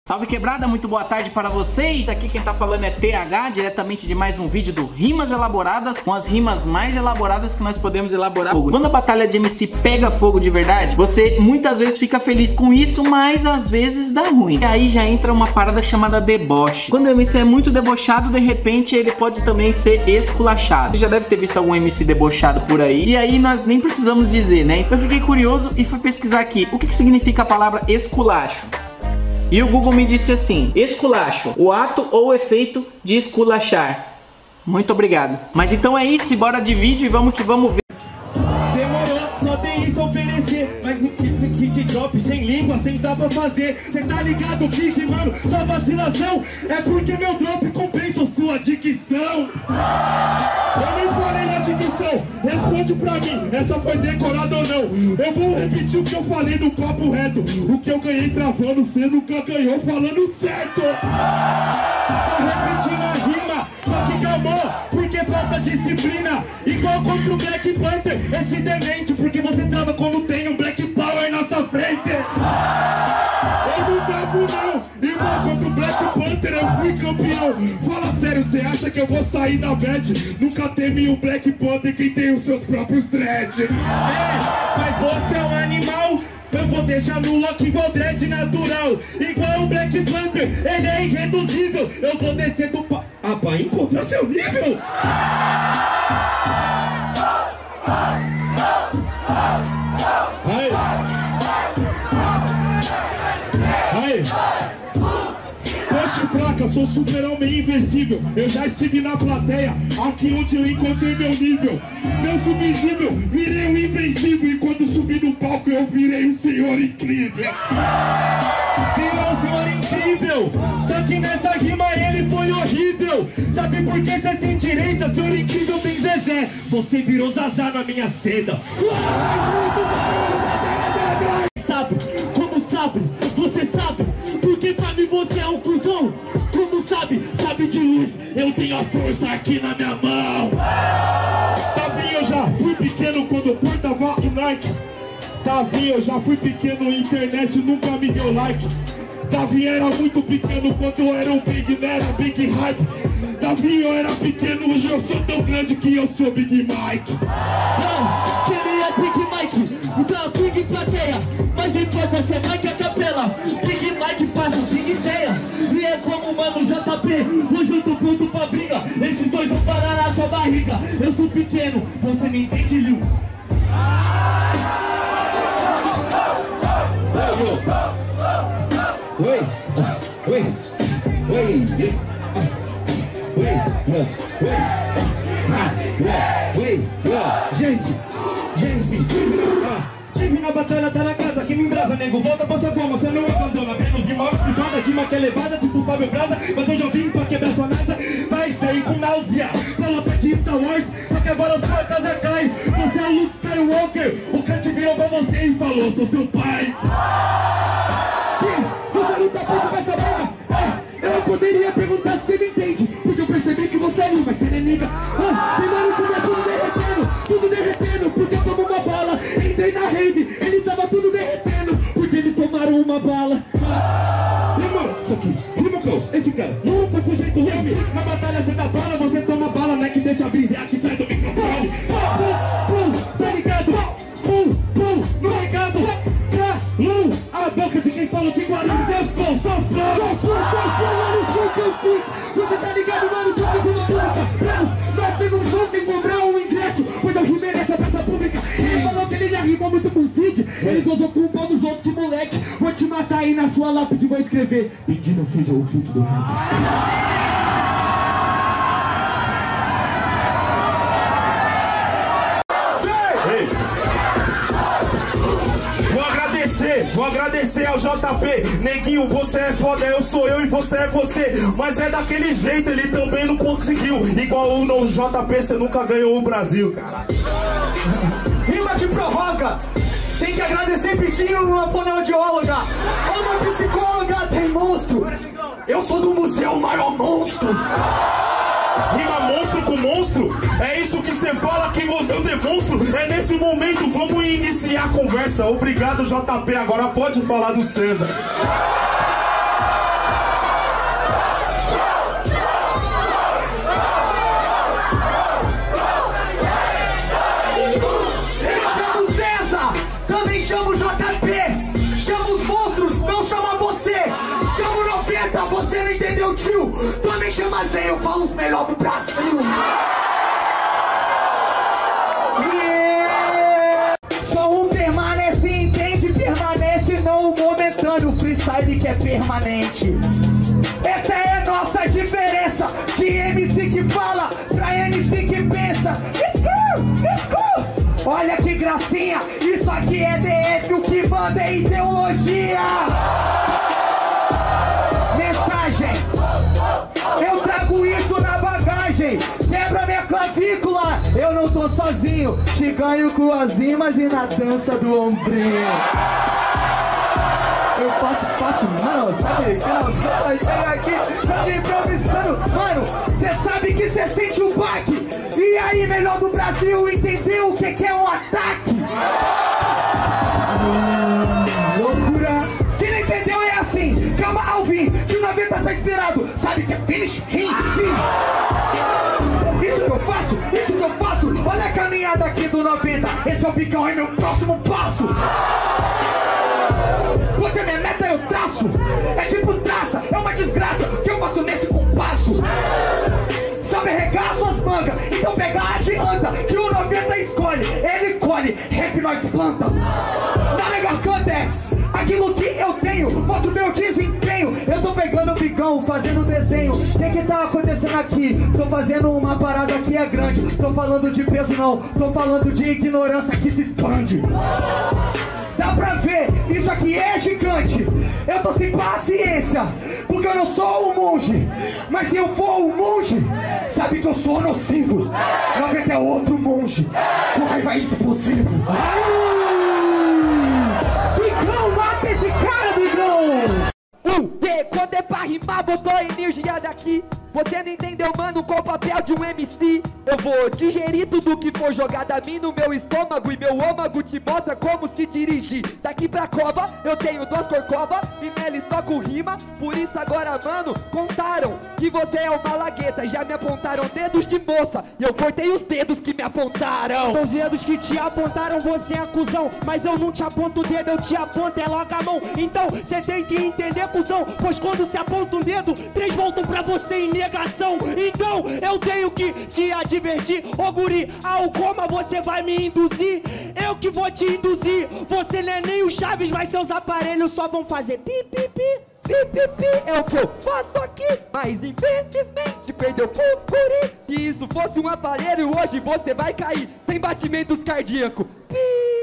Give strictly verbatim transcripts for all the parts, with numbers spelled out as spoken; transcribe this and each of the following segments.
Salve quebrada, muito boa tarde para vocês. Aqui quem tá falando é T H, diretamente de mais um vídeo do Rimas Elaboradas, com as rimas mais elaboradas que nós podemos elaborar. Quando a batalha de M C pega fogo de verdade, você muitas vezes fica feliz com isso, mas às vezes dá ruim. E aí já entra uma parada chamada deboche. Quando o M C é muito debochado, de repente ele pode também ser esculachado. Você já deve ter visto algum M C debochado por aí, e aí nós nem precisamos dizer, né? Então eu fiquei curioso e fui pesquisar aqui o que que significa a palavra esculacho. E o Google me disse assim: esculacho, o ato ou efeito de esculachar. Muito obrigado. Mas então é isso, bora de vídeo e vamos que vamos ver. Demorou, só tem isso a oferecer. Mas kit drop sem língua, sem dar pra fazer. Cê tá ligado, Kik, mano? Sua vacilação é porque meu drop compensa sua dicção. Eu nem falei na dicção, responde pra mim, essa foi decorada ou não? Eu vou repetir o que eu falei no papo reto. O que eu ganhei travando, cê nunca ganhou falando certo. Só repetindo a rima, só que calmou, porque falta disciplina. Igual contra o Black Panther, esse demente, porque você trava quando tem um Black Power na sua frente. Eu não travo não, igual contra o Black Panther eu fui campeão. Fala sério, você acha que eu vou sair da bad? Nunca teve um Black Panther quem tem os seus próprios dread. Ei, mas você é um animal, eu vou deixar no lock igual dread natural. Igual o Black Panther, ele é irreduzível. Eu vou descer do pa... Ah, pra encontrar seu nível. Aí. Aí. Poxa fraca, sou super-homem invencível. Eu já estive na plateia, aqui onde eu encontrei meu nível. Meu subsível, virei um invencível. E quando subi no palco eu virei um senhor incrível. Virei um senhor incrível. Só que nessa rima ele foi horrível. Sabe por que você se endireita, senhor incrível bem Zezé? Você virou Zazá na minha seda. Sabe, como sabe, você sabe, porque pra mim você é um cuzão. Como sabe, sabe de luz, eu tenho a força aqui na minha mão. Tavinho, eu já fui pequeno quando eu portava o Nike. Tavinho, eu já fui pequeno, internet nunca me deu like. Davi era muito pequeno quando eu era um Big Nera, Big Hype. Davi, eu era pequeno, hoje eu sou tão grande que eu sou Big Mike. Não, que ele é Big Mike, então Big Plateia. Mas importa ser Mike a capela. Big Mike faz um Big Ideia. E é como o mano J P, hoje eu tô pronto pra briga. Esses dois vão parar na sua barriga. Eu sou pequeno, você me entende, Liu? Oi, oi, oi, oi, oi, oi, gente, gente, tive na batalha, tá na casa, que me embrasa, nego, volta pra sua cama, você não abandona, menos de mal, privada, de uma que é levada, tipo Fábio Braza, mas eu já vim pra quebrar sua nasa, vai sair com náusea, fala pra ti Star Wars, só que agora sua casa cai, você é Luke Skywalker, o Kant virou pra você e falou, sou seu pai. Tá feito com essa barra. É, eu poderia perguntar se você me entende, porque eu percebi que você é linda, mas você é nega. Ah, primeiro tudo é tudo derretendo, tudo derretendo, porque eu tomo uma bala. Entrei na rave, ele tava tudo derretendo, porque eles tomaram uma bala. Ah, irmão, isso aqui, irmão, esse cara não foi sujeito rave. Na batalha você dá bala, você toma bala, né, que deixa a brisa aqui sai do microfone. Pum, pum, tá ligado? Pum, pum, não ligado? Calum, a boca de quem fala que Guarulhos é bom, só flor. Só flor, só flor, lá no show que eu fiz. Você tá ligado, mano, que eu fiz uma música. Nós fizemos um show sem comprar um ingresso, pois eu rimei nessa peça pública. Ele falou que ele já rimou muito com o Cid. Ele gozou com o pau dos outros, que moleque. Vou te matar aí na sua lápide, vou escrever: bendito seja o fruto do rap. Vou agradecer ao J P, neguinho, você é foda, eu sou eu e você é você. Mas é daquele jeito, ele também não conseguiu. Igual o não J P, você nunca ganhou o Brasil, caralho. Rima te provoca. Tem que agradecer Pitinho, uma fonoaudióloga. Uma psicóloga, tem monstro. Eu sou do museu maior monstro. Rima monstro com monstro? É isso que você fala que você eu demonstro? É nesse momento, vamos iniciar a conversa. Obrigado, J P, agora pode falar do César. Você não entendeu, tio? Também chama Zen, eu falo os melhores do Brasil. Yeah! Só um permanece, entende? Permanece, não o momentâneo. Freestyle que é permanente. Essa é a nossa diferença de M C que fala pra M C que pensa. Escuro, escuro. Olha que gracinha, isso aqui é D F, o que manda é ideologia. Mensagem, eu trago isso na bagagem. Quebra minha clavícula, eu não tô sozinho. Te ganho com as rimas e na dança do ombrinho. Eu faço, faço, mano, sabe? Não, vai chegar aqui, tá me improvisando. Mano, cê sabe que cê sente o baque. E aí, melhor do Brasil, entendeu o que, que é um ataque? Hum, loucura. Se não entendeu, é assim. Calma, Alvin, que o noventa tá esperado. Sabe que é finish, rim, fim. Isso que eu faço, isso que eu faço. Olha a caminhada aqui do noventa. Esse é o Bigão, é meu próximo passo. Você minha meta, eu traço. É tipo traça, é uma desgraça que eu faço nesse compasso. Sabe arregar suas mangas, então pega, adianta, que o noventa escolhe, ele colhe, rap nós planta. Tá legal, Cantex, aquilo que eu tenho, mostra o meu desempenho. Eu tô pegando o bigão, fazendo desenho. O que que tá acontecendo aqui? Tô fazendo uma parada que é grande. Tô falando de peso não, tô falando de ignorância que se expande. Dá pra ver, isso aqui é gigante. Eu tô sem paciência, porque eu não sou um monge. Mas se eu for um monge, sabe que eu sou nocivo. noventa é outro monge, com raiva explosivo. Bigão, mata esse cara, Bigão! Um, D, quando é pra rimar, botou a energia daqui. Você não entendeu, mano, qual o papel de um M C? Eu vou digerir tudo que for jogado a mim no meu estômago. E meu ômago te mostra como se dirigir. Daqui pra cova, eu tenho duas corcovas e neles toco rima. Por isso agora, mano, contaram que você é uma lagueta. Já me apontaram dedos de moça e eu cortei os dedos que me apontaram. Os dedos que te apontaram, você é cuzão. Mas eu não te aponto o dedo, eu te aponto é logo a mão. Então, cê tem que entender, cuzão. Pois quando se aponta um dedo, três voltam pra você em negação. Então eu tenho que te advertir, ô guri, ao coma você vai me induzir. Eu que vou te induzir. Você não é nem o Chaves, mas seus aparelhos só vão fazer pi, pi, pi. Pi, pi, pi, é o que eu faço aqui. Mas infelizmente perdeu pro guri. Se isso fosse um aparelho, hoje você vai cair sem batimentos cardíacos. Pi,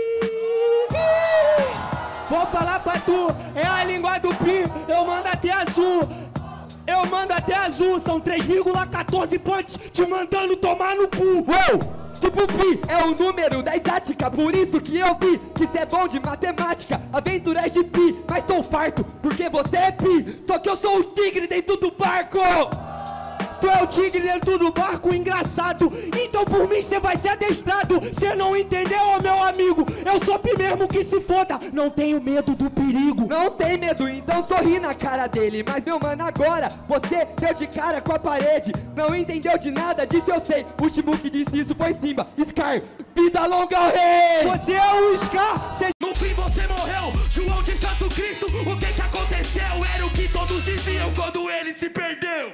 pi. Vou falar pra tu, é a língua do pi. Eu mando até azul. Eu mando até azul, são três vírgula quatorze pontos te mandando tomar no cu. Uou! Tipo pi é o número da exática. Por isso que eu vi que cê é bom de matemática. Aventuras de pi, mas tô farto porque você é pi. Só que eu sou o tigre dentro do barco. Tu é o tigre dentro do barco, engraçado. Então por mim cê vai ser adestrado. Cê não entendeu, ô meu amigo? Eu sou pi mesmo que se foda. Não tenho medo do perigo. Não tem medo, então sorri na cara dele. Mas meu mano, agora você deu de cara com a parede. Não entendeu de nada, disso eu sei. O último que disse isso foi Simba. Scar, vida longa ao rei. Você é o Scar, cê... No fim você morreu, João de Santo Cristo. O que que aconteceu? Era o que todos diziam quando ele se perdeu.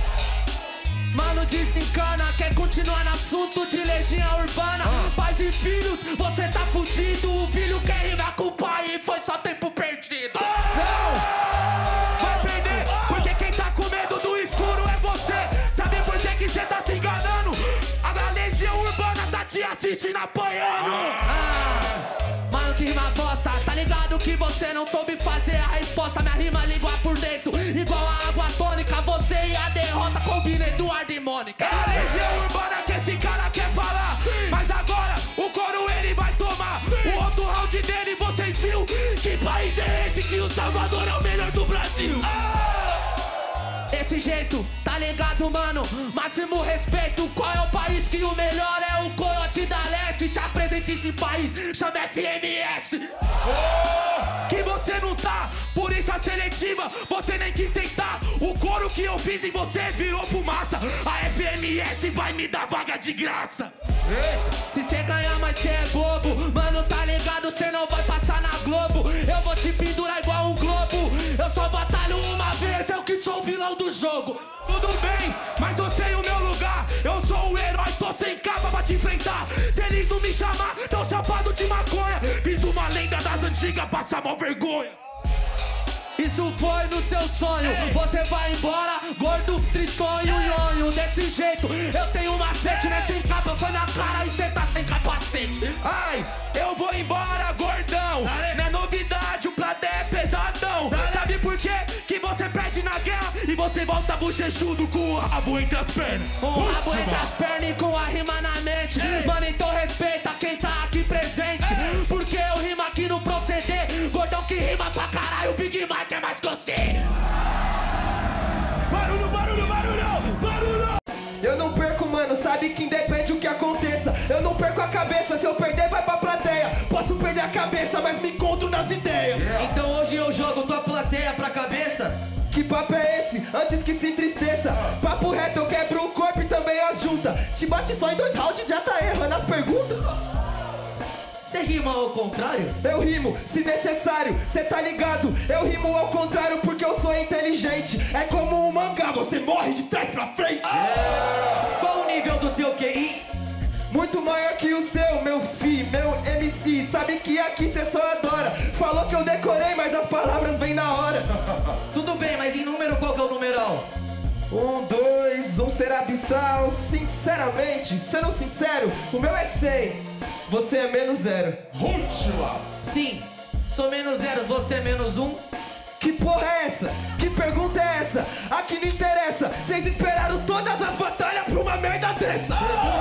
Mano, desencana, quer continuar no assunto de legião urbana. ah. Pais e filhos, você tá fudido. O filho quer rimar com o pai e foi só tempo perdido. ah. Não, vai perder, porque quem tá com medo do escuro é você. Sabe por que que cê tá se enganando? A legião urbana tá te assistindo apanhando. ah. Mano, que rima bosta, tá ligado que você não soube fazer a resposta. Minha rima língua por dentro, igual a água tônica. Você e a derrota combina Eduardo e Mônica. É a legião urbana que esse cara quer falar. Sim. Mas agora o coro ele vai tomar. Sim. O outro round dele vocês viu? Que país é esse que o Salvador é o melhor do Brasil? ah! Desse jeito, tá ligado, mano? Máximo respeito. Qual é o país que o melhor é o Coyote da Leste? Te apresenta esse país, chama F M S. oh! Que você não tá, por isso a seletiva você nem quis tentar. O coro que eu fiz em você virou fumaça. A F M S vai me dar vaga de graça. Se cê ganhar, mas cê é bobo. Mano, tá ligado, cê não vai passar na Globo. Eu vou te pendurar igual um globo. Eu só batalho uma vez, eu que sou o vilão jogo. Tudo bem, mas eu sei o meu lugar. Eu sou o herói, tô sem capa pra te enfrentar. Se eles não me chamar, tão chapado de maconha. Fiz uma lenda das antigas, passa mal vergonha. Isso foi no seu sonho. Você vai embora, gordo, tristonho, nhonho. Desse jeito, eu tenho um macete. Nessa capa foi na cara e cê tá sem capacete. Ai, eu vou embora, gordão. Não é novidade, o platé é pesadão. Sabe por quê? Que você perde na guerra e você volta bochechudo com o rabo entre as pernas. Com o rabo entre as pernas e com a rima na mente. Mano, então respeita quem tá aqui presente. Porque eu rimo aqui no proceder. Gordão que rima pra caralho, o Big Mike é mais que você. Barulho, barulho, barulho, barulho. Eu não perco, mano, sabe que independe o que aconteça. Eu não perco a cabeça, se eu perder vai pra plateia. Posso perder a cabeça, mas me encontro nas ideias. Então hoje eu jogo tua plateia pra cabeça. Que papo é esse? Antes que se entristeça. Papo reto, eu quebro o corpo e também as junta. Te bate só em dois rounds, já tá errando as perguntas. Cê rima ao contrário? Eu rimo, se necessário, cê tá ligado? Eu rimo ao contrário porque eu sou inteligente. É como um mangá, você morre de trás pra frente. Qual o nível do teu Q I? Muito maior que o seu, meu fi, meu M C. Sabe que aqui cê só adora. Falou que eu decorei, mas as palavras vêm na hora. Tudo bem, mas em número qual que é o numeral? Um, dois, um ser abissal. Sinceramente, sendo sincero, o meu é cem. Você é menos zero. Última. Sim, sou menos zero, você é menos um. Que porra é essa? Que pergunta é essa? Aqui não interessa. Vocês esperaram todas as batalhas pra uma merda dessa.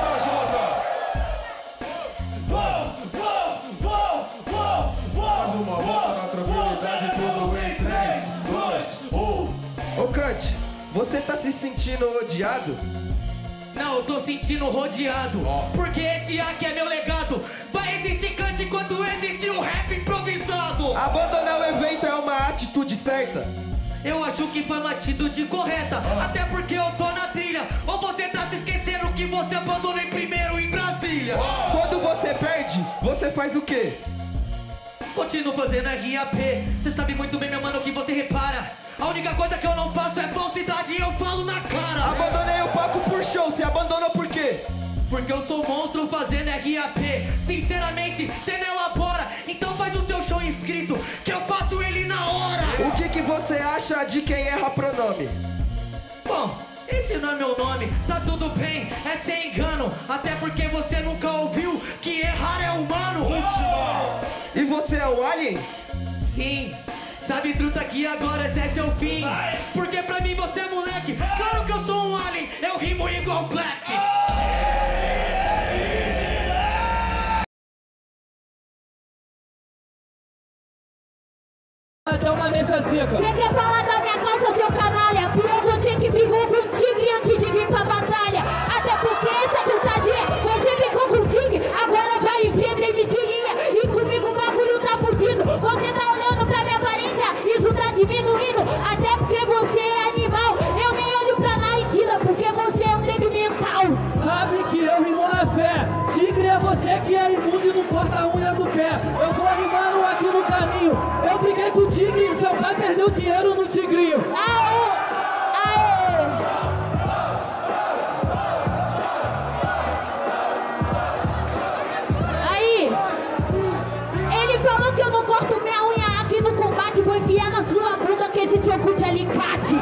Mais uma volta na tranquilidade, tudo em três, dois, um. Ô Kant, você tá se sentindo odiado? Não, eu tô sentindo rodeado. Porque esse aqui é meu legado. Vai existir Kant enquanto existir o rap improvisado. Abandonar o evento é uma atitude certa? Eu acho que foi uma atitude correta. Até porque eu tô na trilha. Ou você tá se esquecendo que você abandonou em primeiro em Brasília? Quando você perde, você faz o quê? Continuo fazendo R A P. Cê sabe muito bem, meu mano, que você repara. A única coisa que eu não faço é falsidade e eu falo na cara. Abandonei o palco por show, você abandonou por quê? Porque eu sou monstro fazendo R A P. Sinceramente, cê não elabora. Então faz o seu show inscrito, que eu faço ele na hora. O que que você acha de quem erra pronome? Bom, esse não é meu nome, tá tudo bem, é sem engano. Até porque você nunca ouviu que errar é humano. E você é um alien? Sim, sabe truta que agora esse é seu fim. Porque pra mim você é moleque. Claro que eu sou um alien, eu rimo igual Black. Até uma mecha seca. Você quer falar da minha causa, seu canalha? Pior você que brigou com o tigre antes de vir pra batalha. Até porque essa putadinha, você ficou com o tigre, agora vai e vê M C Linha. E comigo o bagulho tá fudido. Você tá olhando pra minha aparência, isso tá diminuindo. Até porque você é animal, eu nem olho pra Naitila, porque você é um débil mental. Sabe que eu rimo na fé. Tigre é você que é imundo e não corta a unha do pé. Eu vou rimando aqui no caminho. Eu briguei com o tigre e seu pai perdeu dinheiro no tigrinho. Aê! Aê! Aí! Ele falou que eu não corto minha unha aqui no combate. Vou enfiar na sua bunda com esse soco de alicate.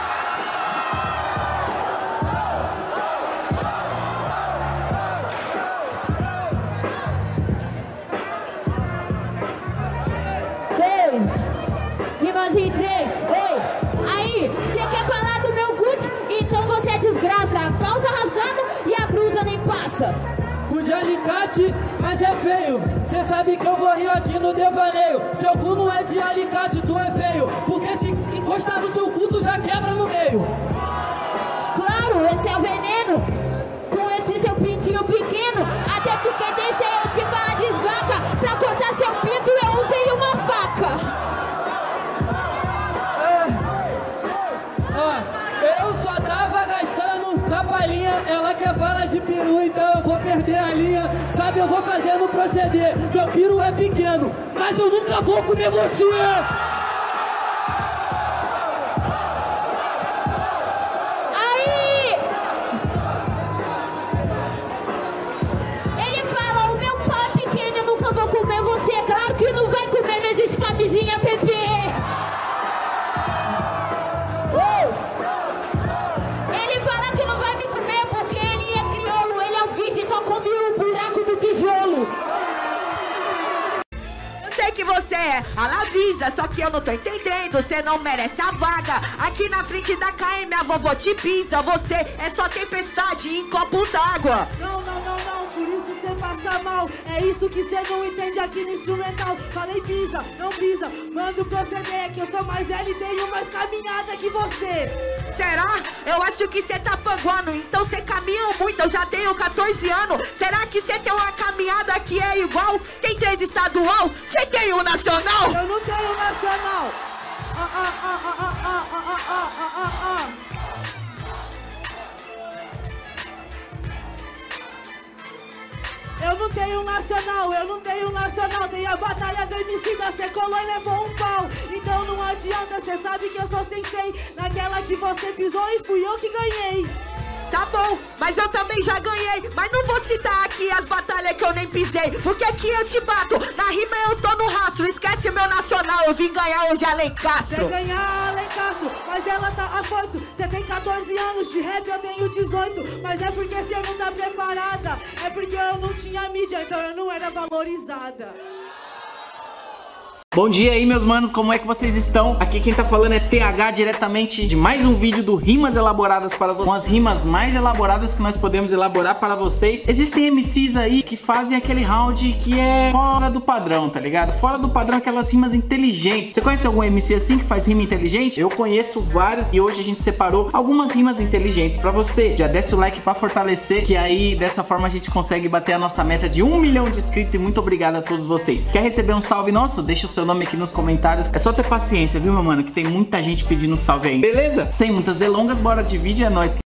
Rimas em três, ei, aí, você quer falar do meu Gucci? Então você é desgraça, a calça rasgada e a blusa nem passa. Cu de alicate, mas é feio. Cê sabe que eu vou rir aqui no devaneio. Seu cu não é de alicate, tu é feio. Porque se encostar no seu cu, tu já quebra no meio. Claro, esse é o veneno. Com esse seu pintinho pequeno. Até porque deixa eu te falar desvaca. Pra cortar seu pinto eu usei uma faca. Eu só tava gastando na palhinha. Ela quer falar de peru, então eu vou perder a linha. Sabe, eu vou fazer no proceder. Meu peru é pequeno, mas eu nunca vou comer você. é a Lavisa, só que eu não tô entendendo, cê não merece a vaga. Aqui na frente da K M a vovó te pisa, você é só tempestade em copo d'água. Não, não, não, não, por isso cê passa mal. É isso que cê não entende aqui no instrumental. Falei pisa, não pisa, mando proceder, que eu sou mais velho e tenho mais caminhada que você. Será? Eu acho que cê tá panguando, então cê caminha muito, eu já tenho quatorze anos. Será que cê tem uma caminhada que é igual? Tem três estadual, cê tem um nacional? Eu não tenho nacional. Ah, ah, ah, ah, ah, ah, ah, ah, ah, ah, ah. Eu não tenho nacional, eu não tenho nacional. Tem a batalha do M C da cê colou e levou um pau. Então não adianta, cê sabe que eu sou sensei. Naquela que você pisou e fui eu que ganhei. Tá bom, mas eu também já ganhei. Mas não vou citar aqui as batalhas que eu nem pisei, porque aqui eu te bato. Na rima eu tô no rastro, esquece o meu nacional. Eu vim ganhar hoje Alencastro. Você ganhar Alencastro, mas ela tá afoito. Você tem quatorze anos de rap, eu tenho dezoito. Mas é porque você não tá preparada. É porque eu não tinha mídia, então eu não era valorizada. Bom dia aí, meus manos, como é que vocês estão? Aqui quem tá falando é T H, diretamente de mais um vídeo do Rimas Elaboradas para vocês, com as rimas mais elaboradas que nós podemos elaborar para vocês. Existem M Cs aí que fazem aquele round que é fora do padrão, tá ligado? Fora do padrão, aquelas rimas inteligentes. Você conhece algum M C assim que faz rima inteligente? Eu conheço vários e hoje a gente separou algumas rimas inteligentes pra você. Já desce o like pra fortalecer, que aí dessa forma a gente consegue bater a nossa meta de um milhão de inscritos. E muito obrigado a todos vocês. Quer receber um salve nosso? Deixa o seu nome aqui nos comentários. É só ter paciência, viu, meu mano? Que tem muita gente pedindo salve aí. Beleza? Sem muitas delongas, bora de vídeo, é nóis.